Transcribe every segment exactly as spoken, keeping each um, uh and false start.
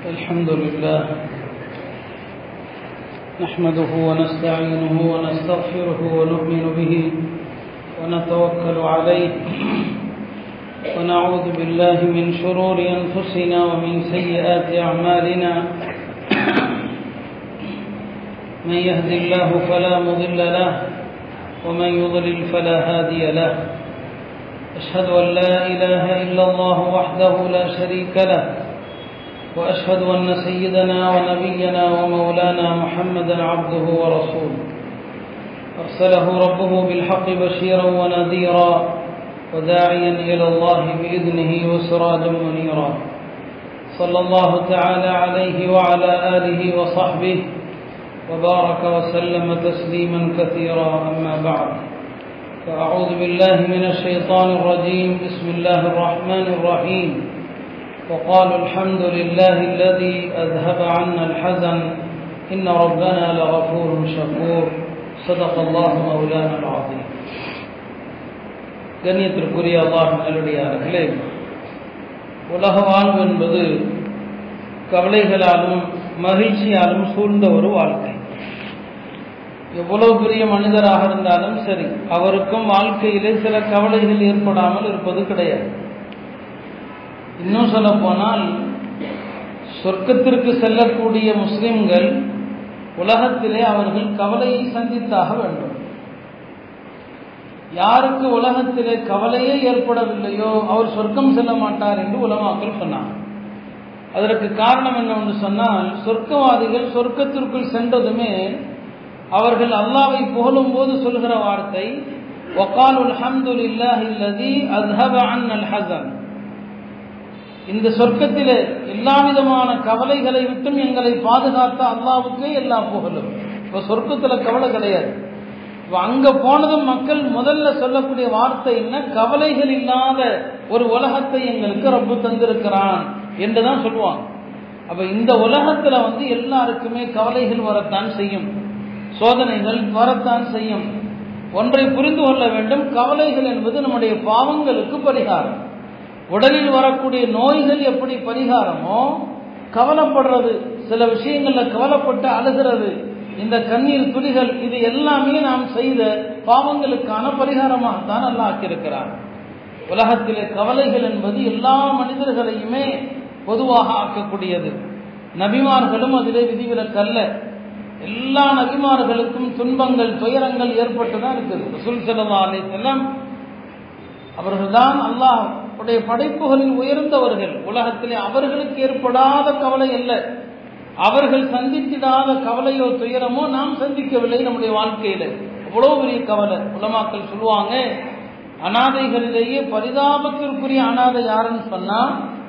الحمد لله نحمده ونستعينه ونستغفره ونؤمن به ونتوكل عليه ونعوذ بالله من شرور أنفسنا ومن سيئات أعمالنا من يهد الله فلا مضل له ومن يضلل فلا هادي له أشهد أن لا إله إلا الله وحده لا شريك له وأشهد أن سيدنا ونبينا ومولانا محمدا عبده ورسوله أرسله ربه بالحق بشيرا ونذيرا وداعيا إلى الله بإذنه وسراجا منيرا صلى الله تعالى عليه وعلى آله وصحبه وبارك وسلم تسليما كثيرا أما بعد فأعوذ بالله من الشيطان الرجيم بسم الله الرحمن الرحيم وقالوا الحمد لله الذي أذهب عنا الحزن إن ربنا لغفور شكور صدق الله مولانا العظيم. கண்ணியத்திற்குரிய அல்லாஹ் நல்லடியார்களே, உலக வாழ்வு என்பது கவலைகளாலும் மகிழ்ச்சியாலும் சூழ்ந்த ஒரு வாழ்க்கை. எவ்வளவு பெரிய மனிதராக இருந்தாலும் சரி, அவருக்கும் வாழ்க்கையிலே சில கவலைகள் ஏற்படாமல் இருப்பது கிடையாது. இன்னும் சொல்ல போனால், சொர்க்கத்திற்கு செல்லக்கூடிய முஸ்லிம்கள் உலகத்திலே அவர்கள் கவலையை சந்தித்தாக வேண்டும். யாருக்கு உலகத்திலே கவலையே ஏற்படவில்லையோ அவர் சொர்க்கம் செல்ல மாட்டார் என்று உலமாக்கள் சொன்னார். அதற்கு காரணம் என்னவென்று சொன்னால், சொர்க்கவாதிகள் சொர்க்கத்திற்குள் சென்றதுமே அவர்கள் அல்லாஹ்வை புகழும் போது சொல்கிற வார்த்தை வகாலு அல்ஹம்துலில்லாஹி அல்லதி அஸ்ஹப அன்னல் ஹஸன். இந்த சொர்க்கத்திலே எல்லா விதமான கவலைகளை விட்டும் எங்களை பாதுகாத்த அல்லாஹ்வுக்கே எல்லா புகழும். இப்போ சொர்க்கத்தில் கவலை கிடையாது. இப்போ அங்கே போனதும் மக்கள் முதல்ல சொல்லக்கூடிய வார்த்தை என்ன? கவலைகள் இல்லாத ஒரு உலகத்தை எங்களுக்கு ரப்பு தந்திருக்கிறான் என்றுதான் சொல்லுவாங்க. அப்போ இந்த உலகத்தில் வந்து எல்லாருக்குமே கவலைகள் வரத்தான் செய்யும், சோதனைகள் வரத்தான் செய்யும். ஒன்றை புரிந்து கொள்ள வேண்டும், கவலைகள் என்பது நம்முடைய பாவங்களுக்கு பரிகாரம். உடலில் வரக்கூடிய நோய்கள் எப்படி பரிகாரமோ, கவலைப்படுறது, சில விஷயங்கள்ல கவலைப்பட்டு அழுகிறது, இந்த கண்ணீர் துளிகள், இது எல்லாமே நாம் செய்த பாவங்களுக்கான பரிகாரமாகத்தான் அல்லாஹ் ஆக்கியிருக்கிறார். உலகத்திலே கவலைகள் என்பது எல்லா மனிதர்களையுமே பொதுவாக ஆக்கக்கூடியது. நபிமார்களும் அதிலே விதிவிலக்கல்ல. எல்லா நபிமார்களுக்கும் துன்பங்கள் துயரங்கள் ஏற்பட்டுதான் இருக்குது. ரசூல் ஸல்லல்லாஹு அலைஹி வஸல்லம் அவர்கள்தான் அல்லாஹ் உடைய படைப்புகளில் உயர்ந்தவர்கள். உலகத்திலே அவர்களுக்கு ஏற்படாத கவலை அல்ல, அவர்கள் சந்தித்திடாத கவலையோ துயரமோ நாம் சந்திக்கவில்லை நம்முடைய வாழ்க்கையில. அவ்வளவு பெரிய கவலை. உலமாக்கள் சொல்லுவாங்க, அனாதைகளிலேயே பரிதாபத்திற்குரிய அனாதை யாருன்னு சொன்னா,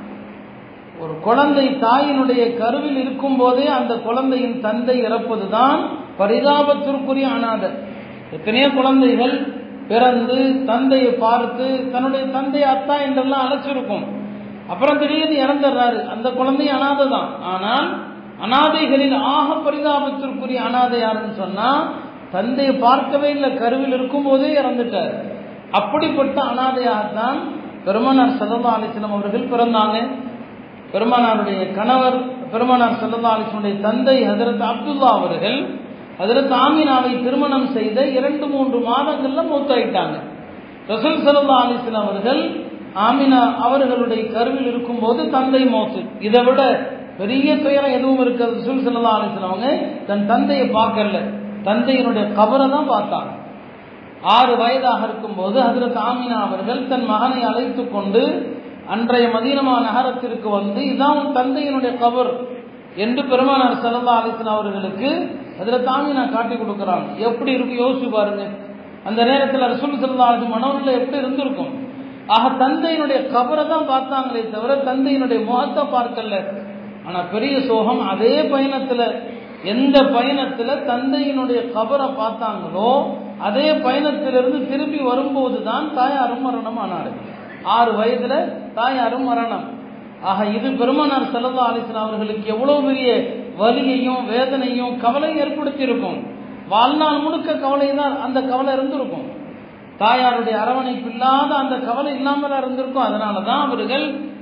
ஒரு குழந்தை தாயினுடைய கருவில் இருக்கும் போதே அந்த குழந்தையின் தந்தை இறப்பதுதான் பரிதாபத்திற்குரிய அனாதை. எத்தனையோ குழந்தைகள் பிறந்து தந்தையை பார்த்து தன்னுடைய தந்தை அத்தா என்றெல்லாம் அழைச்சிருக்கும், அப்புறம் திடீர்னு இறந்துடுறாரு, அந்த குழந்தை அனாதை தான். ஆனால் அனாதைகளில் ஆக பரிதாபத்திற்குரிய அனாதை யாருன்னு சொன்னா, தந்தையை பார்க்கவே இல்லை, கருவில் இருக்கும் போதே இறந்துட்டார். அப்படிப்பட்ட அனாதையாகத்தான் பெருமானார் ஸல்லல்லாஹு அலைஹி வஸல்லம் அவர்கள் பிறந்தாங்க. பெருமானாருடைய கணவர் பெருமானார் ஸல்லல்லாஹு அலைஹி வஸல்லம் தந்தை ஹஜ்ரத் அப்துல்லா அவர்கள் ஹஜ்ரத் ஆமினாவை திருமணம் செய்த இரண்டு மூன்று மாதங்கள்ல மூத்தாயிட்டாங்க. ரசூல் ஸல்லல்லாஹு அலைஹி வஸல்லம் அவர்கள் ஆமினா அவர்களுடைய கருவில் இருக்கும் போது தந்தை மௌத்து. இதை விட பெரிய துயரம் எதுவும் இருக்காது. ரசூல் ஸல்லல்லாஹு அலைஹி வஸல்லம் அவங்க தன் தந்தையை பார்க்கல, தந்தையினுடைய கபரை தான் பார்த்தாங்க. ஆறு வயதாக இருக்கும் போது ஹஜ்ரத் ஆமினா அவர்கள் தன் மகனை அழைத்து கொண்டு அன்றைய மதீனா நகரத்திற்கு வந்து, இதான் உன் தந்தையினுடைய கபர் என்று பெருமானார் ஸல்லல்லாஹு அலைஹி வஸல்லம் அவர்களுக்கு ஹஜ்ரத் ஆமினா காட்டி கொடுக்குறாங்க. எப்படி இருக்கு யோசிச்சு பாருங்க. அந்த நேரத்தில் ரசூல் ஸல்லல்லாஹு அலைஹி வஸல்லம் மனோநிலை எப்படி இருந்திருக்கும்? ஆக தந்தையினுடைய கபரை தான் பார்த்தாங்களே தவிர தந்தையினுடைய முகத்தை பார்க்கல. ஆனா பெரிய சோகம், அதே பயணத்துல, எந்த பயணத்துல தந்தையினுடைய கபரை பார்த்தாங்களோ அதே பயணத்திலிருந்து திரும்பி வரும்போது தான் தாயாரும் மரணம் ஆனாரு. ஆறு வயதுல தாயாரும் மரணம். ஆக இது பெருமானார் ஸல்லல்லாஹு அலைஹி வஸல்லம் அவர்களுக்கு எவ்வளவு பெரிய வலியையும் வேதனையும் கவலை ஏற்படுத்தி இருக்கும். வாழ்நாள் முழுக்க கவலை தான், அந்த கவலை இருந்திருக்கும். தாயாருடைய அரவணைப்பு இல்லாத அந்த கவலை இல்லாமல் இருந்திருக்கும். அதனாலதான் அவர்கள்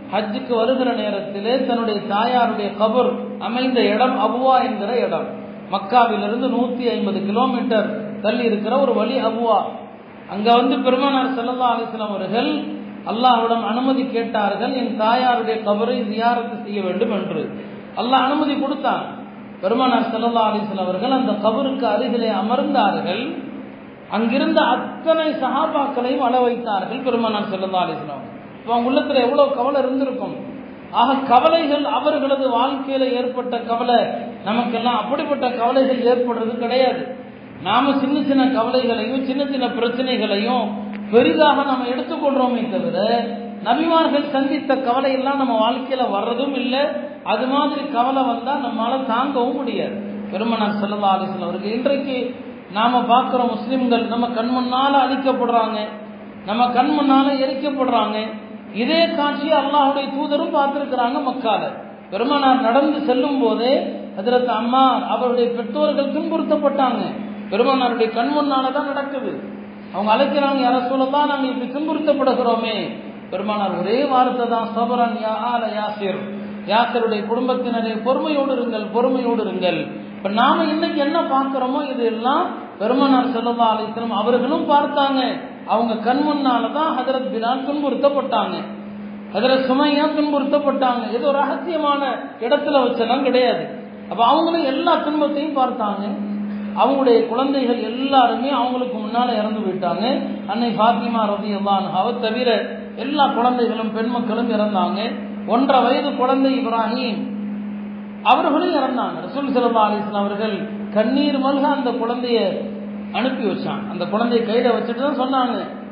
ஹஜ்ஜுக்கு வருகிற நேரத்திலே தன்னுடைய தாயாருடைய கபர் அமைந்த இடம் அபுவா என்கிற இடம். மக்காவிலிருந்து நூத்தி ஐம்பது கிலோமீட்டர் தள்ளி இருக்கிற ஒரு வழி அபுவா. அங்க வந்து பெருமானார் ஸல்லல்லாஹு அலைஹி வஸல்லம் அவர்கள் அல்லாஹ்விடம் அனுமதி கேட்டார்கள், என் தாயாருடைய கபரை ஜியாரத்து செய்ய வேண்டும் என்று. அல்லாஹ் அனுமதி கொடுத்தான். பெருமானார் ஸல்லல்லாஹு அலைஹி வஸல்லம் அவர்கள் அந்த கபருக்கு அருகிலே அமர்ந்தார்கள். அங்கிருந்த அத்தனை சஹாபாக்களையும் அள வைத்தார்கள் பெருமானார் ஸல்லல்லாஹு அலைஹி வஸல்லம். அவங்க உள்ளத்துல எவ்வளவு கவலை இருந்திருக்கும். ஆக கவலைகள் அவர்களது வாழ்க்கையில ஏற்பட்ட கவலை, நமக்கெல்லாம் அப்படிப்பட்ட கவலைகள் ஏற்படுறது கிடையாது. நாம சின்ன சின்ன கவலைகளையும் சின்ன சின்ன பிரச்சனைகளையும் பெரிதாக நம்ம எடுத்துக்கொள்றோமே தவிர, நபிமார்கள் சந்தித்த கவலை எல்லாம் நம்ம வாழ்க்கையில வர்றதும் இல்லை. அது மாதிரி கவலை வந்தா நம்மளால தாங்கவும் முடியாது. பெருமானார் ஸல்லல்லாஹு அலைஹி வஸல்லம் அவர்கள் இன்றைக்கு நாம பார்க்கிற முஸ்லிம்கள் நம்ம கண் முன்னால அழிக்கப்படுறாங்க, நம்ம கண் முன்னால எரிக்கப்படுறாங்க. இதே காட்சியை அல்லாஹ்வுடைய தூதரும் பார்த்திருக்கிறாங்க மக்கால. பெருமானார் நடந்து செல்லும் போதே ஹஜ்ரத் அம்மார் அவருடைய பெற்றோர்கள் துன்புறுத்தப்பட்டாங்க. பெருமானாருடைய கண் முன்னாலதான் நடக்குது. அவங்க அழைக்கிறாங்க, யார சொல்லலாம் நாங்கள் இப்படி துன்புறுத்தப்படுகிறோமே. பெருமானார் ஒரே வார்த்தை தான், சபரன் யா ஆல யாசிர், யாசிருடைய குடும்பத்தினரை பொறுமையோடு இருங்கள், பொறுமையோடு இருங்கள். இப்ப நாம இன்னைக்கு என்ன பார்க்கிறோமோ இது எல்லாம் பெருமானார் ஸல்லல்லாஹு அலைஹி வஸல்லம் அவர்களும் பார்த்தாங்க. அவங்க கண் முன்னாலதான் ஹஜ்ரத் பிலால் துன்புறுத்தப்பட்டாங்க, ஹஜ்ரத் சுமையா துன்புறுத்தப்பட்டாங்க. ஏதோ ரகசியமான இடத்துல வச்செல்லாம் கிடையாது. அப்ப அவங்களும் எல்லா துன்பத்தையும் பார்த்தாங்க. அவங்களுடைய குழந்தைகள் எல்லாருமே அவங்களுக்கு முன்னால இறந்து போயிட்டாங்க. அன்னை ஃபாத்திமா ரலியல்லாஹு அன்ஹாவை தவிர எல்லா குழந்தைகளும் பெண் மக்களும் இறந்தாங்க. ஒன்றரை வயது குழந்தை இப்ராஹிம் அவர்களும் இறந்தாங்க. ரசூல் ஸல்லல்லாஹு அலைஹி வஸல்லம் அவர்கள் கண்ணீர் மல்க அந்த குழந்தைய அனுப்பி வச்சாங்க. அந்த குழந்தைய கையில வச்சுட்டு தான் சொன்னாங்க,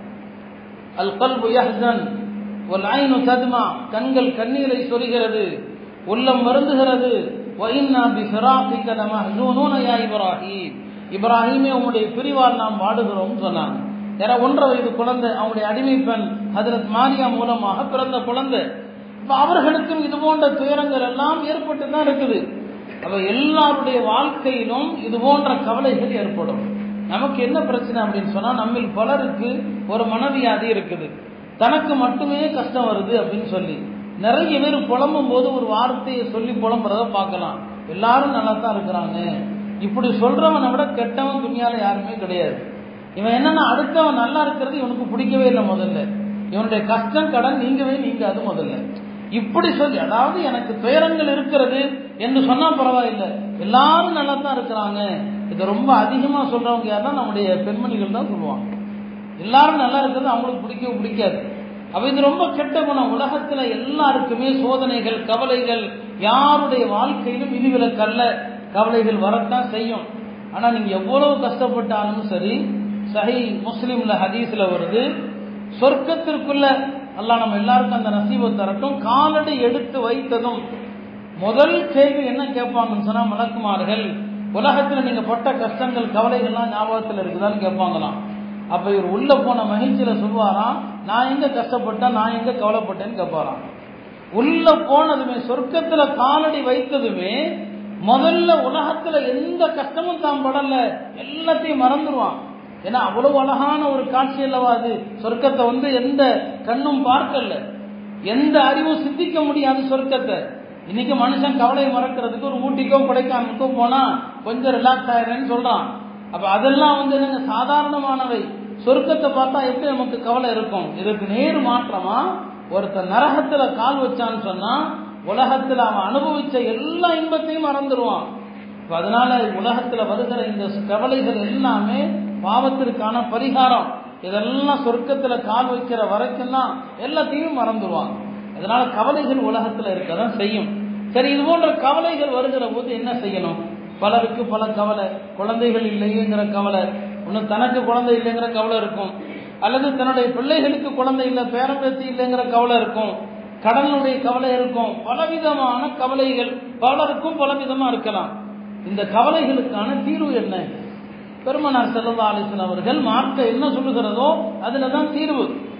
அல் கல்பு யஹ்ஸன் வல் ஐனு தத்மா, கண்கள் கண்ணீரை சொரிகிறது, உள்ளம் வருந்துகிறது. வ இன்னா பிஃபிராகிக லமஹ்ஸூனூன யா இப்ராஹீம், இப்ராஹீமே உம்முடைய பிரிவால் நாம் வாடுகிறோம் சொன்னாங்க. யார ஒன்றரை வயது குழந்தை, அவங்களுடைய அடிமை பெண் ஹஜ்ரத் மாரியா மூலமாக பிறந்த குழந்தை. அவர்களுக்கும் இது போன்ற துயரங்கள் எல்லாம் ஏற்பட்டு தான் இருக்குது. அப்ப எல்லாருடைய வாழ்க்கையிலும் இது போன்ற கவலைகள் ஏற்படும். நமக்கு என்ன பிரச்சனை அப்படின்னு சொன்னா, நம்மில் பலருக்கு ஒரு மனவியாதி இருக்குது, தனக்கு மட்டுமே கஷ்டம் வருது அப்படின்னு சொல்லி நிறைய பேர் புலம்பும் போது ஒரு வார்த்தையை சொல்லி புலம்புறத பார்க்கலாம். எல்லாரும் நல்லா தான் இருக்கிறாங்க, இப்படி சொல்றவனை விட கெட்டவன் துணியால யாருமே கிடையாது. இவன் என்னன்னா, அடுத்தவன் நல்லா இருக்கிறது இவனுக்கு பிடிக்கவே இல்லை. முதல்ல இவனுடைய கஷ்டம் கடன் நீங்கவே நீங்காது முதல்ல இப்படி சொல்லி, அதாவது எனக்கு துயரங்கள் இருக்கிறது என்று சொன்னா பரவாயில்லை, எல்லாரும் நல்லா தான் இருக்கிறாங்க. இதை ரொம்ப அதிகமா சொல்றவங்க யாருன்னா நம்முடைய பெண்மணிகள் தான் சொல்லுவாங்க. எல்லாரும் நல்லா இருக்கிறது அவங்களுக்கு பிடிக்கவே பிடிக்காது. அப்ப இது ரொம்ப கெட்ட குணம். உலகத்துல எல்லாருக்குமே சோதனைகள், கவலைகள், யாருடைய வாழ்க்கையிலும் விதிவிலக்கல்ல, கவலைகள் வரத்தான் செய்யும். ஆனா நீங்க எவ்வளவு கஷ்டப்பட்டாலும் சரி, சஹீஹ் முஸ்லிம்ல ஹதீஸ்ல வருது, சொர்க்கத்திற்குள்ள அல்லாஹ் நம்ம எல்லாருக்கும் அந்த நசீபை தரட்டும், காலடி எடுத்து வைத்ததும் முதல் கேள்வி என்ன கேட்பாங்கன்னு சொன்னா, மலக்குமார்கள் உலகத்துல நீங்க பட்ட கஷ்டங்கள் கவலைகள்லாம் ஞாபகத்துல இருக்குதான்னு கேட்பாங்களாம். அப்ப இவர் உள்ள போன மகிழ்ச்சியில சொல்லுவாராம், நான் எங்க கஷ்டப்பட்டேன், நான் எங்க கவலைப்பட்டேன்னு கேட்பாராம். உள்ள போனதுமே, சொர்க்கத்துல காலடி வைத்ததுமே முதல்ல உலகத்துல எந்த கஷ்டமும் தான் படல, எல்லாத்தையும் மறந்துடுவான். ஏன்னா அவ்வளவு அழகான ஒரு காட்சி அல்லவா அது. சொர்க்கத்தை வந்து எந்த கண்ணும் பார்க்கல, எந்த அறிவும் சிந்திக்க முடியாது சொர்க்கத்தை. இன்னைக்கு மனுஷன் கவலையை மறக்கிறதுக்கு ஒரு ஊட்டிக்கோ கொடைக்கானலுக்கோ போனா கொஞ்சம் ரிலாக்ஸ் ஆயிடுறேன்னு சொல்றான். அப்ப அதெல்லாம் வந்து என்னங்க சாதாரணமானவை. சொர்க்கத்தை பார்த்தா எப்படி நமக்கு கவலை இருக்கும்? இதுக்கு நேரு மாற்றமா ஒருத்தர் நரகத்துல கால் வச்சான்னு சொன்னா உலகத்துல அவன் அனுபவிச்ச எல்லா இன்பத்தையும் மறந்துடுவான். அதனால உலகத்துல வருகிற இந்த கவலைகள் எல்லாமே பாவத்திற்கான பரிகாரம். இதெல்லாம் சொர்க்கத்துல கால் வைக்கிற வரைக்கும் தான் எல்லாத்தையும் மறந்துடுவாங்க. அதனால கவலைகள் உலகத்துல இருக்கதான் செய்யும். சரி, இது போன்ற கவலைகள் வருகிற போது என்ன செய்யணும்? பலருக்கு பல கவலை, குழந்தைகள் இல்லைங்கிற கவலை, ஒன்னும் தனக்கு குழந்தை இல்லைங்கிற கவலை இருக்கும், அல்லது தன்னுடைய பிள்ளைகளுக்கு குழந்தை இல்லை, பேரம்பேத்தி இல்லைங்கிற கவலை இருக்கும், கடனுடைய கவலை இருக்கும், பலவிதமான கவலைகள் பலருக்கும் பலவிதமா இருக்கலாம். இந்த கவலைகளுக்கான தீர்வு என்ன? பெருமானார் ஸல்லல்லாஹு அலைஹி வஸல்லம் அவர்கள் மார்க்க என்ன சொல்லுகிறதோ அதுலதான் தீர்வு.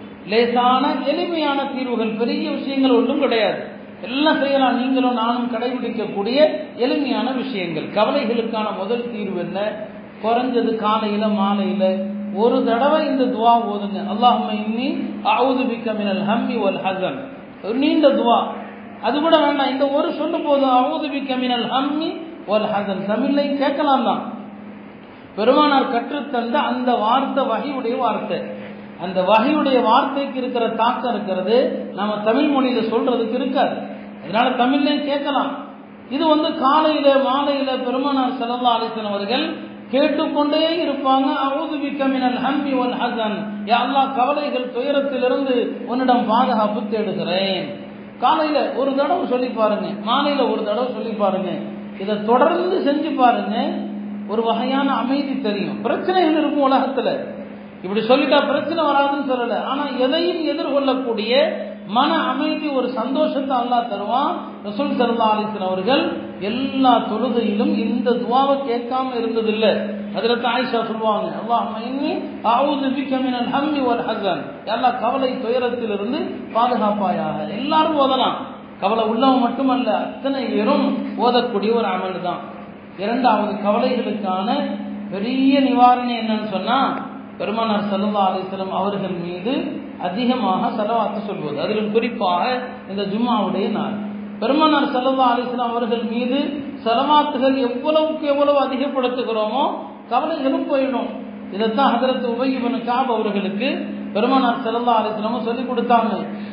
லேசான எளிமையான தீர்வுகள், பெரிய விஷயங்கள் ஒன்றும் கிடையாது, எல்லாம் செய்யலாம். நீங்களும் நானும் கடைபிடிக்கக்கூடிய எளிமையான விஷயங்கள். கவலைகளுக்கான முதல் தீர்வு என்ன? குறைஞ்சது காலையில மாலையில ஒரு தடவை இந்த துவா ஓதுங்க. அல்லாஹும்ம இன்னி அஊது பிக்க மினல் ஹம்மி வல் ஹஸன். ஒரு நீண்ட துவா. அது கூட வேண்டாம், இந்த ஒரு சொல்லு போதும். அஊது பிக்க மினல் ஹம்மி வல் ஹஸன். தமிழ்லையும் கேட்கலாம் தான். பெருமானார் கற்றுத்தந்த அந்த வார்த்தை வஹீயுடைய வார்த்தை. அந்த வஹீயுடைய வார்த்தைக்கு இருக்கிற தாக்கம் இருக்கிறது நம்ம தமிழ் மொழியில சொல்றதுக்கு இருக்காது. அதனால தமிழ்லையும் கேட்கலாம். இது வந்து காலையில மாலையில பெருமானார் ஸல்லல்லாஹு அலைஹி வஸல்லம் அவர்கள் கேட்டுக்கொண்டே இருப்பாங்க. அஊது பிக்க மினல் ஹம்மி வல் ஹஸன். யா அல்லாஹ், கவலைகள் துயரத்திலிருந்து உன்னிடம் பாதுகாப்பு தேடுகிறேன். காலையில ஒரு தடவை சொல்லி பாருங்க, மாலையில ஒரு தடவை சொல்லி பாருங்க. இதை தொடர்ந்து செஞ்சு பாருங்க, ஒரு வகையான அமைதி தெரியும். பிரச்சனைகள் இருக்கும் உலகத்துல, இப்படி சொல்லிட்டா பிரச்சனை வராதுன்னு சொல்லல. ஆனா எதையும் எதிர்கொள்ளக்கூடிய மன அமைதி, ஒரு சந்தோஷத்தை அல்லாஹ் தருவான். ரசூல் ஸல்லல்லாஹு அலைஹி வஸல்லம் அவர்கள் எல்லா தொழுகையிலும் இந்த துஆவை கேட்காம இருந்ததில்லை. ஹஜ்ரத் ஆயிஷா சொல்லுவாங்க, அல்லாஹும்ம இன்னி அஊது பிக்க மினல் ஹம்மி வல் ஹஸன். அல்லாஹ், கவலை துயரத்திலிருந்து பாதுகாப்பாயாக. எல்லாரும் ஓதலாம், கவலை உள்ளவன் மட்டுமல்ல, அத்தனை பேரும் ஓதக்கூடிய ஒரு அமல் தான். இரண்டாவது, கவலைகளுக்கான பெரிய நிவாரணம் என்னன்னு சொன்னா, பெருமானார் ஸல்லல்லாஹு அலைஹி வஸல்லம் அவர்கள் மீது அதிகமாக ஸலவாத்து சொல்வது. அதிலும் குறிப்பாக இந்த ஜும்ஆவுடைய நாள் பெருமானார் ஸல்லல்லாஹு அலைஹி வஸல்லம் அவர்கள் மீது ஸலவாத்துகள் எவ்வளவுக்கு எவ்வளவு அதிகப்படுத்துகிறோமோ கவலைகளும் போயிடும். இதைத்தான் ஹஜ்ரத் உபய் இப்னு கஅப் அவர்களுக்கு பெருமானார் ஸல்லல்லாஹு அலைஹி வஸல்லம் சொல்லி கொடுத்தாங்க.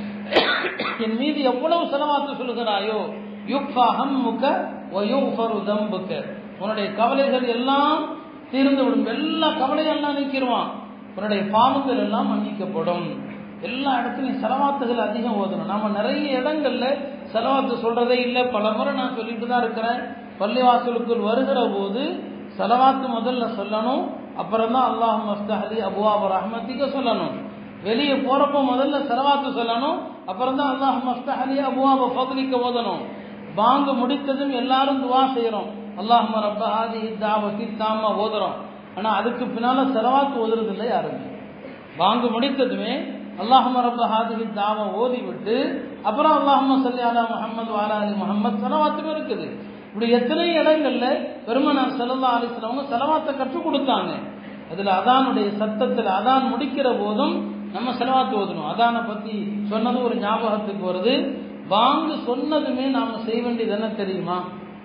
என் மீது எவ்வளவு ஸலவாத்து சொல்கிறாயோ யுக்ஃபா ஹம்முக வ யுஃபரு தம்புக. உன்னுடைய கவலைகள் எல்லாம் தீர்ந்து விடும். எல்லா கவலையெல்லாம் நீக்கிடுவான். உன்னுடைய பாவங்கள் எல்லாம் மன்னிக்கப்படும். எல்லா இடத்துலையும் ஸலவாத்துகள் அதிகம் ஓதணும். நாம நிறைய இடங்கள்ல ஸலவாத்து சொல்றதே இல்லை. பல முறை நான் சொல்லிட்டு தான் இருக்கிறேன். பள்ளிவாசலுக்குள் வருகிற போது ஸலவாத்து முதல்ல சொல்லணும், அப்புறம் தான் அல்லாஹும்ம ஃப்தஹ் லி அப்வாப ரஹ்மத்திக சொல்லணும். வெளியே போறப்போ முதல்ல ஸலவாத்து சொல்லணும், அப்புறம் தான் அல்லாஹும்ம ஃப்தஹ் லி அப்வாப ஃபத்லிக ஓதணும். பாங்கு முடித்ததும் எல்லாரும் துஆ செய்யறோம், அல்லாஹும்ம ரப்ப ஹாதிஹி தஅவத்தி தாம்மா ஓதுறோம். ஆனா அதுக்கு பின்னால ஸலவாத்து ஓதுறது இல்லை யாருமே. பாங்கு முடித்ததுமே அல்லாஹும்ம ரப்ப ஹாதிஹி தஅவா ஓதி விட்டு அப்புறம் அல்லாஹும்ம ஸல்லி அலா முஹம்மது வ அலா ஆலி முஹம்மத் ஸலவாத்தும் இருக்குது. இப்படி எத்தனை இடங்கள்ல பெருமானார் ஸல்லல்லாஹு அலைஹி வஸல்லம் ஸலவாத்தை கற்றுக் கொடுத்தாங்க. அதுல அதானுடைய சத்தத்தில் அதான் முடிக்கிற போதும் நம்ம ஸலவாத்து ஓதணும். அதானை பத்தி சொன்னது ஒரு ஞாபகத்துக்கு வருது. பாங்கு சொன்னதுமே நாம செய்ய வேண்டியது என்ன தெரியுமா?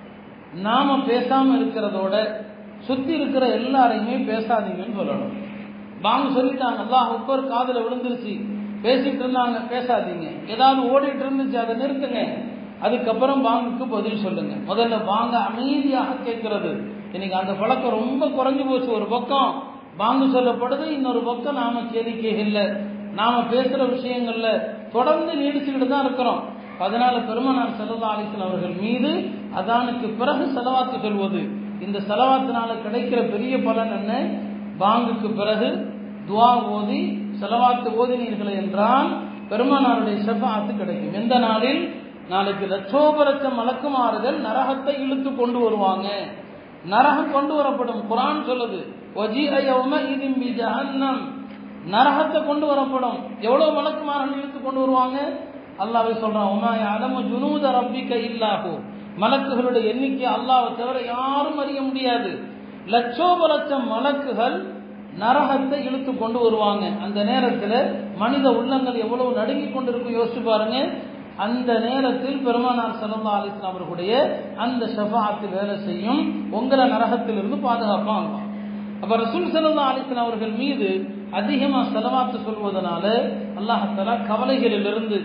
நாம பேசாம இருக்கிறதோட சுத்தி இருக்கிற எல்லாரையுமே பேசாதீங்கன்னு சொல்லணும். பாங்கு சொல்லிட்டாங்க, அல்லாஹ் அக்பர், காதுல விழுந்துருச்சு, பேசிட்டு இருந்தாங்க, பேசாதீங்க. ஏதாவது ஓடிட்டு இருந்துச்சு, அதை நிறுத்துங்க. அதுக்கப்புறம் பாங்குக்கு பதில் சொல்லுங்க. முதல்ல பாங்க அமைதியாக கேட்கறது. இன்னைக்கு அந்த பழக்கம் ரொம்ப குறைஞ்சு போச்சு. ஒரு பக்கம் பாங்கு சொல்லப்படுது, இன்னொரு பக்கம் நாம கேளிக்கைகள்ல நாம பேசுற விஷயங்கள்ல தொடர்ந்து நீடிச்சுக்கிட்டு தான் இருக்கிறோம். அதனால பெருமானார் ஸல்லல்லாஹு அலைஹி வஸல்லம் அவர்கள் மீது அதானுக்கு பிறகு ஸலவாத்து சொல்வது. இந்த ஸலவாத்தினால கிடைக்கிற பெரிய பலன் என்ன? பாங்குக்கு பிறகு துஆ ஓதி ஸலவாத்து ஓதினீர்கள் என்றால் பெருமானாருடைய ஷஃபாஅத்து கிடைக்கும். எந்த நாளில்? நாளைக்கு லட்சோபலட்ச மலக்குமார்கள் நரகத்தை இழுத்து கொண்டு வருவாங்க. நரகம் கொண்டு வரப்படும். குர்ஆன் சொல்லுது, வஜீஅ யௌமஇதின் பிஜஹன்னம். நரகத்தை கொண்டு வரப்படும். எவ்வளவு மலக்குமார்கள் இழுத்து கொண்டு வருவாங்க? அல்லாஹ்வே சொல்றான், உமா யஅலமு ஜுனூத ரப்பிக இல்லாஹு. மலக்குகளுடைய எண்ணிக்கை அல்லாஹ்வை தவிர யாரும் அறிய முடியாது. லட்சோபலட்சம் மலக்குகள் நரகத்தை இழுத்து கொண்டு வருவாங்க. அந்த நேரத்தில் மனித உள்ளங்கள் எவ்வளவு நடுங்கி கொண்டிருக்கும் யோசிச்சு பாருங்க. அந்த நேரத்தில் பெருமானார் ஸல்லல்லாஹு அலைஹி வஸல்லம் அவர்களுடைய அந்த ஷஃபாஅத் வேலை செய்யும். உங்களை நரகத்திலிருந்து பாதுகாப்பாங்க. அப்ப ரசூல் ஸல்லல்லாஹு அலைஹி வஸல்லம் அவர்கள் மீது அதிகமா ஸலவாத்து சொல்வதனால அல்லாஹ் தஆலா கவலைகளிலிருந்து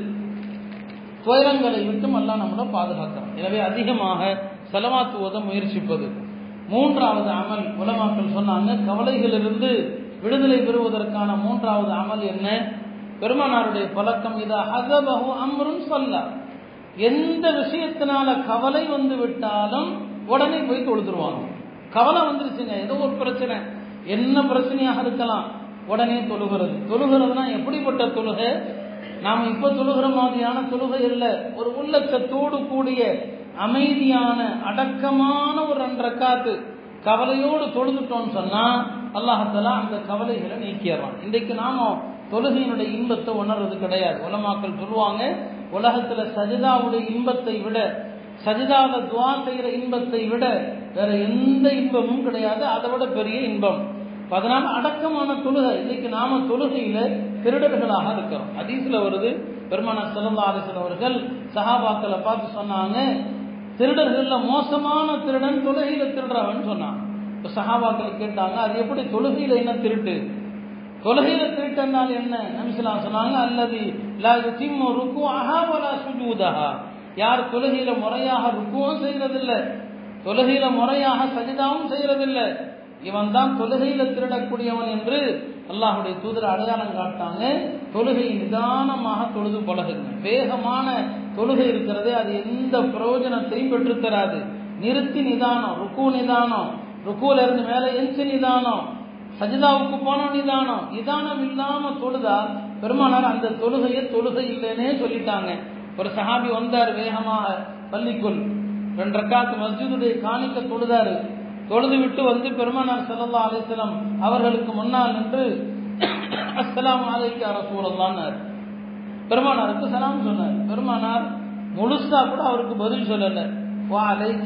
துயரங்களை விட்டும் அல்லாஹ் நம்மளை பாதுகாக்கிறான். எனவே அதிகமாக ஸலவாத்து ஓத முயற்சிப்பது. மூன்றாவது அமல் உலமாக்கள் சொன்னாங்க, கவலைகளிலிருந்து விடுதலை பெறுவதற்கான மூன்றாவது அமல் என்ன? பெருமானாருடைய பழக்கம், இதா ஹஸபஹு அம்ருன் ஸல்லா. எந்த விஷயத்தினால கவலை வந்து விட்டாலும் உடனே போய் தொழுதுருவாங்க. கவலை வந்துருச்சுங்க, ஏதோ ஒரு பிரச்சனை, என்ன பிரச்சனையாக இருக்கலாம், உடனே தொழுகிறது. தொழுகிறதுனா எப்படிப்பட்ட தொழுகை? நாம் இப்ப தொழுகிற மாதிரியான தொழுகை இல்லை. ஒரு உள்ளச்சத்தோடு கூடிய அமைதியான அடக்கமான ஒரு ரெண்டு ரக்காத்து கவலையோடு தொழுதுட்டோம்னு சொன்னா அல்லாஹ் தஆலா அந்த கவலைகளை நீக்கிடுறான். இன்றைக்கு நாம தொழுகையினுடைய இன்பத்தை உணர்றது கிடையாது. உலமாக்கள் சொல்லுவாங்க, உலகத்துல சஜிதாவுடைய இன்பத்தை விட, சஜிதாவை துஆ செய்கிற இன்பத்தை விட வேற எந்த இன்பமும் கிடையாது. அதை விட பெரிய இன்பம். அதனால அடக்கமான தொழுகை. இன்னைக்கு நாம தொழுகையில திருடர்களாக இருக்கிறோம். ஹதீஸ்ல வருது, பெருமானார் ஸல்லல்லாஹு அலைஹி வஸல்லம் அவர்கள் சஹாபாக்களை பார்த்து சொன்னாங்க, திருடர்கள்ல மோசமான திருடன் தொழுகையில திருடுறவன் சொன்னான். இப்போ சஹாபாக்கள் கேட்டாங்க, அது எப்படி தொழுகையில என்ன திருட்டு? தொழுகையில திருட்டனால் என்ன? நபி ஸல்லல்லாஹு அலைஹி வஸல்லம் சொன்னாங்க, அல்லதி லா யுதிம்மு ருக்குஅஹா வலா சுஜூதஹா. யார் தொழுகையில முறையாக ருக்குவும் செய்யறதில்லை, தொழுகையில முறையாக சஜிதாவும் செய்யறதில்லை, இவன் தான் தொழுகையில திருடக்கூடியவன் என்று அல்லாஹுடைய தூதர் அடையாளம் காட்டாங்க. தொழுகை நிதானமாக தொழுது பழகுங்க. வேகமான தொழுகை இருக்கிறது, அது எந்த பிரயோஜனத்தையும் பெற்றுத்தராது. நிறுத்தி நிதானம், ருக்கு நிதானம், ருக்குல இருந்து மேலே எஞ்சி நிதானம், சஜிதாவுக்கு போனோம் நிதானம், நிதானம் இல்லாம தொழுதால் பெருமானார் அந்த தொழுகையை தொழுகை இல்லைன்னே சொல்லிட்டாங்க. ஒரு சஹாபி வந்தார் வேகமாக பள்ளிக்குள், ரெண்டு ரக்காத் மஸ்ஜிதுடைய காணிக்க தொழுதாரு. தொழுது விட்டு வந்து பெருமானார் ஸல்லல்லாஹு அலைஹி வஸல்லம் அவர்களுக்கு முன்னால் நின்று அஸ்ஸலாமு அலைக்க ரசூலல்லாஹ்னார். பெருமானாருக்கு சலாம் சொன்னார். பெருமானார் முழுசா கூட அவருக்கு பதில் சொல்லல, வா அலைக்க,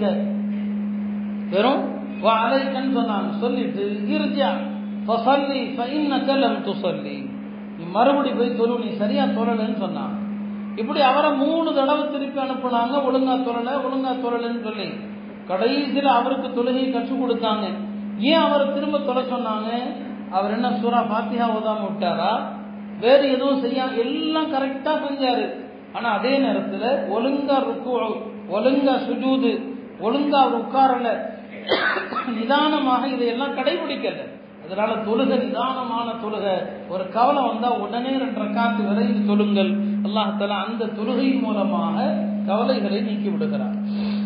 வெறும் வா அலைக்கன்னு சொன்னாங்க. சொல்லிட்டு இர்ஜா ஃபஸல்லி ஃபஇன்னக லம் துஸல்லி, நீ மறுபடி போய் தொழு, நீ சரியா தொழலன்னு சொன்னாங்க. இப்படி அவரை மூணு தடவை திருப்பி அனுப்புனாங்க, ஒழுங்கா தொழல ஒழுங்கா தொழலன்னு சொல்லி. கடைசியில் அவருக்கு தொழுகையை கற்றுக் கொடுத்தாங்க. ஏன் அவரை திரும்ப தொலை சொன்னாங்க? அவர் என்ன சூரா ஃபாத்திஹா ஓதாம விட்டாரா? வேறு எதுவும் செய்ய, எல்லாம் கரெக்டா செஞ்சாரு. ஆனா அதே நேரத்தில் ஒழுங்கா ருக்கு, ஒழுங்கா சுஜூது, ஒழுங்கா அவர் உட்காரல, நிதானமாக இதையெல்லாம் கடைபிடிக்கல. அதனால தொழுகை நிதானமான தொழுகை. ஒரு கவலை வந்தா உடனே ரெண்டு ரக்காத்து விரைந்து தொழுங்கள். அல்லாஹ் தஆலா அந்த தொழுகையின் மூலமாக கவலைகளை நீக்கி விடுகிறார்.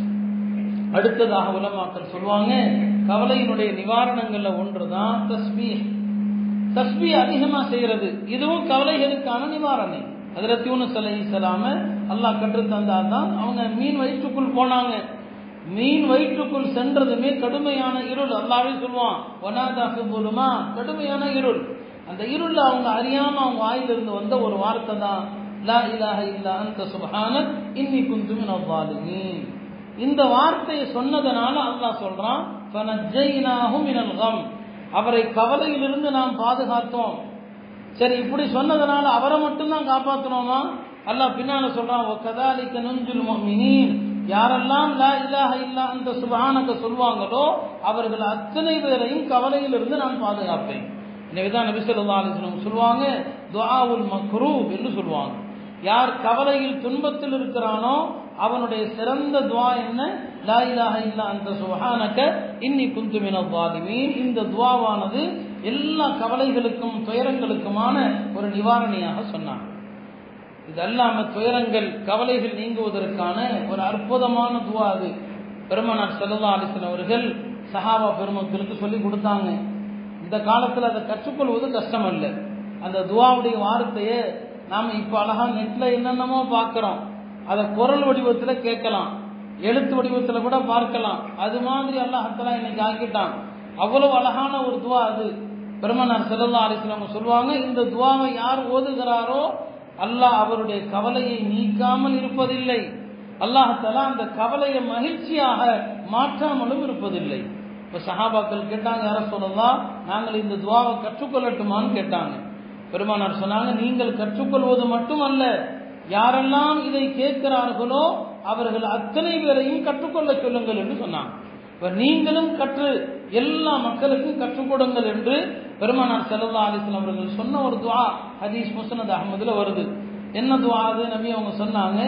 அடுத்ததாக உலமாக்கள் சொல்லுவாங்க, கவலையினுடைய நிவாரணங்கள்ல ஒன்றுதான் தஸ்பீஹ். தஸ்பீஹ் அதிகமா செய்யறது, இதுவும் கவலைகளுக்கான நிவாரணை. ஹஜ்ரத் யூனுஸ் அலைஹிஸ்ஸலாம அல்லாஹ் கற்று தந்தாதான் அவங்க மீன் வயிற்றுக்குள் போனாங்க. மீன் வயிற்றுக்குள் சென்றதுமே கடுமையான இருள். அல்லாஹ்வே சொல்லுவான், வனாதா ஃபிதுலுமா, கடுமையான இருள். அந்த இருள்ல அவங்க அறியாம அவங்க வாயிலிருந்து வந்த ஒரு வார்த்தை தான் லா இலாஹ இல்லா அன்த சுப்ஹானக் இன்னி குன்து மினல் ஸாலிமீன். இந்த வார்த்தையை சொன்னதனால அல்லாஹ் சொல்றான், ஃபனஜ்ஜைனாஹு மினல் கம், அவரை கவலையிலிருந்து நாம் பாதுகாத்தோம். சரி, இப்படி சொன்னதனால அவரை மட்டும்தான் காப்பாற்றணுமா? அல்லாஹ் பின்னால சொல்றான், வகதாலிக நுன்ஜுல் முஃமினீன், யாரெல்லாம் லா இலாஹ இல்லா அன்த சுப்ஹானக சொல்வாங்களோ அவர்கள் அத்தனை பேரையும் கவலையிலிருந்து நான் பாதுகாப்பேன். எனவேதான் நபி ஸல்லல்லாஹு அலைஹி வஸல்லம் சொல்லுவாங்க, துஆவுல் மக்ரூப் என்று சொல்லுவாங்க. யார் கவலையில் துன்பத்தில் இருக்கிறானோ அவனுடைய சிறந்த துஆ என்ன? லா இலாஹ இல்லா அன்த சுப்ஹானக இன்னி குன்து மினல் ஸாலிமீன். இந்த துஆவானது எல்லா கவலைகளுக்கும் துயரங்களுக்குமான ஒரு நிவாரணியாக சொன்னாங்க. இது அல்லாம துயரங்கள் கவலைகள் நீங்குவதற்கான ஒரு அற்புதமான துஆ அது. பெருமானார் ஸல்லல்லாஹு அலைஹி வஸல்லம் அவர்கள் சஹாபா பெருமக்களுக்கு சொல்லி கொடுத்தாங்க. இந்த காலத்தில் அதை கற்றுக்கொள்வது கஷ்டம் அல்ல. அந்த துஆவுடைய வார்த்தையை நாம் இப்போ அழகா நெட்ல என்னென்னமோ பார்க்கிறோம். அதை குரல் வடிவத்தில் கேட்கலாம், எழுத்து வடிவத்தில் கூட பார்க்கலாம். அது மாதிரி அல்லாஹ் தஆலா இன்னைக்கு ஆக்கிட்டான். அவ்வளவு அழகான ஒரு துஆ அது. பெருமானார் ஸல்லல்லாஹு அலைஹி வஸல்லம் சொல்லுவாங்க, இந்த துஆவை யார் ஓதுகிறாரோ அல்லாஹ் அவருடைய கவலையை நீக்காமல் இருப்பதில்லை. அல்லாஹ் தஆலா அந்த கவலையை மகிழ்ச்சியாக மாற்றாமலும் இருப்பதில்லை. இப்போ சஹாபாக்கள் கேட்டாங்க, யார சொல்லலாம், நாங்கள் இந்த துஆவை கற்றுக்கொள்ளட்டுமான்னு கேட்டாங்க. பெருமானார் சொன்னாங்க, நீங்கள் கற்றுக்கொள்வது மட்டுமல்ல, யாரெல்லாம் இதை கேட்கிறார்களோ அவர்கள் அத்தனை பேரையும் கற்றுக்கொள்ள சொல்லுங்கள் என்று சொன்னாங்க. நீங்களும் கற்று எல்லா மக்களுக்கும் கற்றுக் கொடுங்கள் என்று பெருமானார் ஸல்லல்லாஹு அலைஹி வஸல்லம் அவர்கள் சொன்ன ஒரு துஆ ஹதீஸ் முஸ்னத் அஹ்மதுல வருது. என்ன துஆ அது? நபி அவங்க சொன்னாங்க,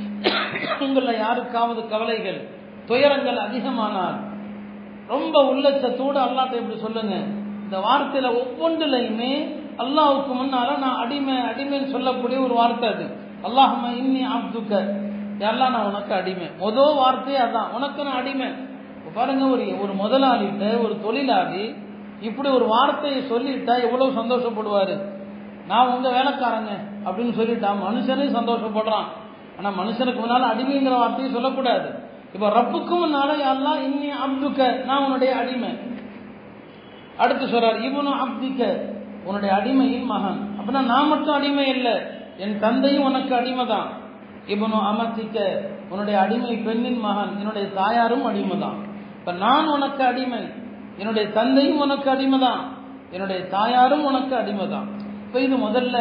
உங்கள யாருக்காவது கவலைகள் துயரங்கள் அதிகமானால் ரொம்ப உள்ளச்சத்தோடு அல்லாஹ்ட்ட இப்படி சொல்லுங்க. இந்த வார்த்தையில ஒவ்வொன்றிலையுமே அல்லாஹ்வுக்கு முன்னால நான் அடிமை அடிமைன்னு சொல்லக்கூடிய ஒரு வார்த்தை அது. அல்லாஹும்ம இன்னி அப்துக, யாரெல்லாம் நான் உனக்கு அடிமை. முதல் வார்த்தையே அதான், உனக்கு நான் அடிமை. பாருங்க, ஒரு ஒரு முதலாளிகிட்ட ஒரு தொழிலாளி இப்படி ஒரு வார்த்தையை சொல்லிட்டா எவ்வளவு சந்தோஷப்படுவாரு. நான் உங்க வேலைக்காரங்க அப்படின்னு சொல்லிட்டா மனுஷனே சந்தோஷப்படுறான். ஆனா மனுஷனுக்கு முன்னால அடிமைங்கிற வார்த்தையை சொல்லக்கூடாது. இப்ப ரப்புக்கு முன்னால அல்லாஹ் இன்னி அப்துக, நான் உன்னுடைய அடிமை. அடுத்து சொல்றார், இப்னு அப்திக, உன்னுடைய அடிமையின் மகன். அப்படின்னா நான் மட்டும் அடிமை இல்லை, என் தந்தையும் உனக்கு அடிமை தான். இப்னு அமத்திக்க, உன்னுடைய அடிமை பெண்ணின் மகன், என்னுடைய தாயாரும் அடிமை தான். இப்ப நான் உனக்கு அடிமை, என்னுடைய தந்தையும் உனக்கு அடிமை தான், என்னுடைய தாயாரும் உனக்கு அடிமை தான். இப்ப இது முதல்ல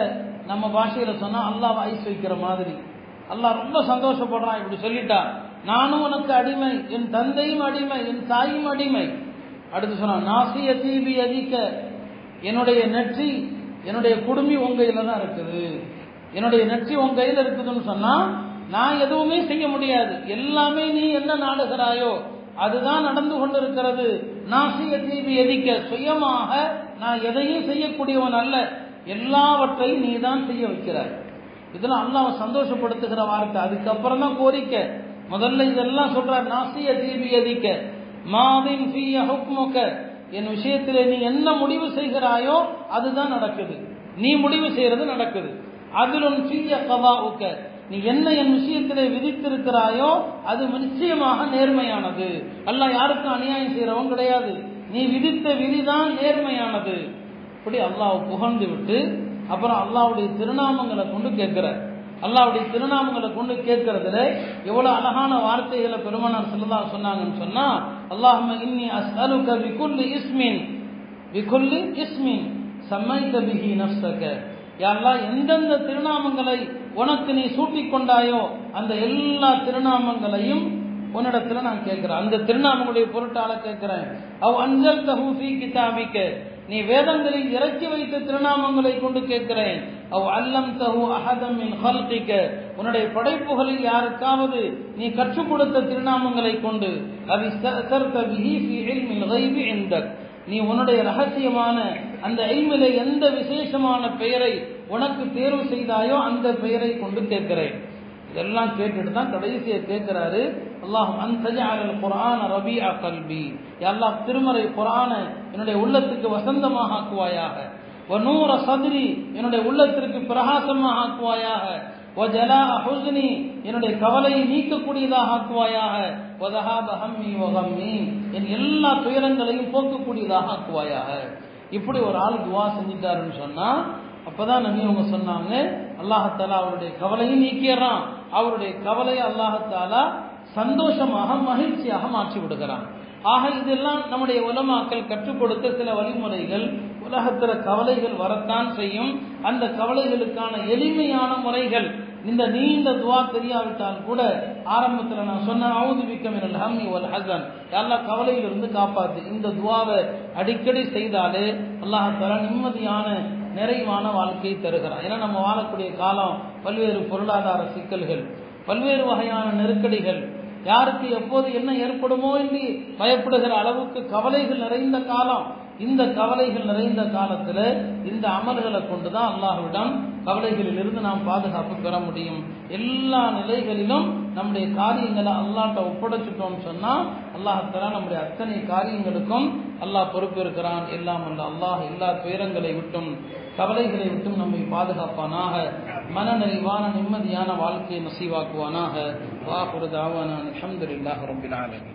நம்ம பாஷையில சொன்னா அல்லாஹ் ஐஸ் வைக்கிற மாதிரி. அல்லாஹ் ரொம்ப சந்தோஷப்படுறான் இப்படி சொல்லிட்டா. நானும் உனக்கு அடிமை, என் தந்தையும் அடிமை, என் தாயும் அடிமை. அடுத்து சொன்னான் நாசியதி பியதிக, என்னுடைய நெற்றி என்னுடைய குடுமி உங்க கையில தான் இருக்குது. என்னுடைய நெற்றி உங்க கையில இருக்குதுன்னு சொன்னா நான் எதுவுமே செய்ய முடியாது. எல்லாமே நீ என்ன நாடுகிறாயோ அதுதான் நடந்து கொண்டிருக்கிறது. நாசியதி பியதிக, சுயமாக நான் எதையும் செய்யக்கூடியவன் அல்ல, எல்லாவற்றையும் நீ தான் செய்ய வைக்கிறாய். இதெல்லாம் அல்லாஹ் சந்தோஷப்படுத்துகிற வார்த்தை. அதுக்கப்புறம் தான் கோரிக்கை. முதல்ல இதெல்லாம் சொல்றார். நாசியதி பியதிக மாதின் ஃபீய ஹுக்முக, என் விஷயத்திலே நீ என்ன முடிவு செய்கிறாயோ அதுதான் நடக்குது. நீ முடிவு செய்யறது நடக்குது. அதுலும் ஃபீய கதாஉக, நீ என்ன என் விஷயத்திலே விதித்திருக்கிறாயோ அது நிச்சயமாக நேர்மையானது. அல்லாஹ் யாருக்கும் அநியாயம் செய்யறவன் கிடையாது. நீ விதித்த விதிதான் நேர்மையானது. இப்படி அல்லாஹ் புகழ்ந்து விட்டு அப்புறம் அல்லாஹ்வுடைய திருநாமங்களை கொண்டு கேட்கிற அல்லாஹ்வுடைய திருநாமங்களை கொண்டு கேட்கறதுல எவ்வளவு அழகான வார்த்தைகளை பெருமானார் ஸல்லல்லாஹு அலைஹி சொன்னாங்கன்னு சொன்னா, அல்லாஹும்ம இன்னி அஸ்அலுக பிகுல்லி இஸ்மின் பிகுல்லி இஸ்மின் சம்மைத பிஹி நஃப்ஸக, யா அல்லாஹ் எந்தெந்த திருநாமங்களை உனக்கு நீ சூட்டிக் கொண்டாயோ அந்த எல்லா திருநாமங்களையும் உன்னிடத்துல நான் கேட்கிறேன். அந்த திருநாமங்களுடைய பொருட்டால கேட்கிறேன். அவ் அன்ஸல்தஹு ஃபீ கிதாபிக, நீ வேதங்களில் இறக்கி வைத்த திருநாமங்களை கொண்டு கேட்கிறேன். அவ் அல்லம்தஹு அஹதம் மின் ஹல்கிக, உன்னுடைய படைப்புகளில் யாருக்காவது நீ கற்றுக் கொடுத்த திருநாமங்களை கொண்டு. அவ் இஸ்தஅஸர்த பிஹி ஃபீ இல்மில் கைபி இன்தக், நீ உன்னுடைய ரகசியமான அந்த இல்மிலே எந்த விசேஷமான பெயரை உனக்கு தேர்வு செய்தாயோ அந்த பெயரை கொண்டு கேட்கிறேன். இதெல்லாம் கேட்டுட்டு தான் கடைசியை கேட்கிறாரு. அல்லாஹ் அன்தஜஅல் குர்ஆன ரபீஅ கல்பி, யா அல்லாஹ் திருமறை குர்ஆனை என்னுடைய உள்ளத்துக்கு வசந்தமாக ஆக்குவாயாக. வ நூர சத்ரி, என்னுடைய உள்ளத்திற்கு பிரகாசமாக ஆக்குவாயாக. வ ஜலாஅ ஹுஸ்னி, என்னுடைய கவலையை நீக்கக்கூடியதாக ஆக்குவாயாக. வ தஹாப ஹம்மி வ கம்மி, என் எல்லா துயரங்களையும் போக்கக்கூடியதாக ஆக்குவாயாக. இப்படி ஒரு ஆள் துஆ செஞ்சிட்டாருன்னு சொன்னா அப்பதான் நபி அவங்க சொன்னாங்க, அல்லாஹ் தஆலா அவருடைய கவலையை நீக்கிறான். அவருடைய கவலையை அல்லாஹ் தஆலா சந்தோஷமாக மகிழ்ச்சியாக மாற்றி விடுகிறான். ஆக இதெல்லாம் நம்முடைய உலமாக்கள் கற்றுக் கொடுத்த சில வழிமுறைகள். உலகத்தில கவலைகள் வரத்தான் செய்யும். அந்த கவலைகளுக்கான எளிமையான முறைகள். இந்த நீண்ட துவா தெரியாவிட்டால் கூட ஆரம்பத்தில் நான் சொன்ன அஊது பிக்க மினல் ஹம்மி வல் ஹஸன், அல்லாஹ் கவலையிலிருந்து காப்பாத்து, இந்த துவாவை அடிக்கடி செய்தாலே அல்லாஹ் தஆலா நிம்மதியான நிறைவான வாழ்க்கையை தருகிறான். ஏன்னா நம்ம வாழக்கூடிய காலம் பல்வேறு பொருளாதார சிக்கல்கள், பல்வேறு வகையான நெருக்கடிகள், யாருக்கு எப்போது என்ன ஏற்படுமோ என்று பயப்படுகிற அளவுக்கு கவலைகள் நிறைந்த காலம். இந்த கவலைகள் நிறைந்த காலத்துல இந்த அமல்களை கொண்டுதான் அல்லாஹ்விடம் கவலைகளில் இருந்து நாம் பாதுகாப்பு பெற முடியும். எல்லா நிலைகளிலும் நம்முடைய காரியங்களை அல்லாஹ்ட்ட ஒப்படைச்சிட்டோம்னு சொன்னா அல்லாஹ் தஆலா நம்முடைய அத்தனை காரியங்களுக்கும் அல்லாஹ் பொறுப்பு இருக்கிறான். எல்லாம் அல்ல அல்லாஹ் எல்லா துயரங்களை விட்டும் கவலைகளை விட்டும் நம்மை பாதுகாப்பானாக. மன நிறைவான நிம்மதியான வாழ்க்கையை நசீவாக்குவானாக. வாஹிரு தஅவானா அல்ஹம்துலில்லாஹி ரப்பில் ஆலமீன்.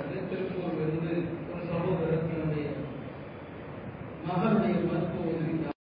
திருப்பூரிலிருந்து ஒரு சகோதரர் மகளுடைய மருத்துவ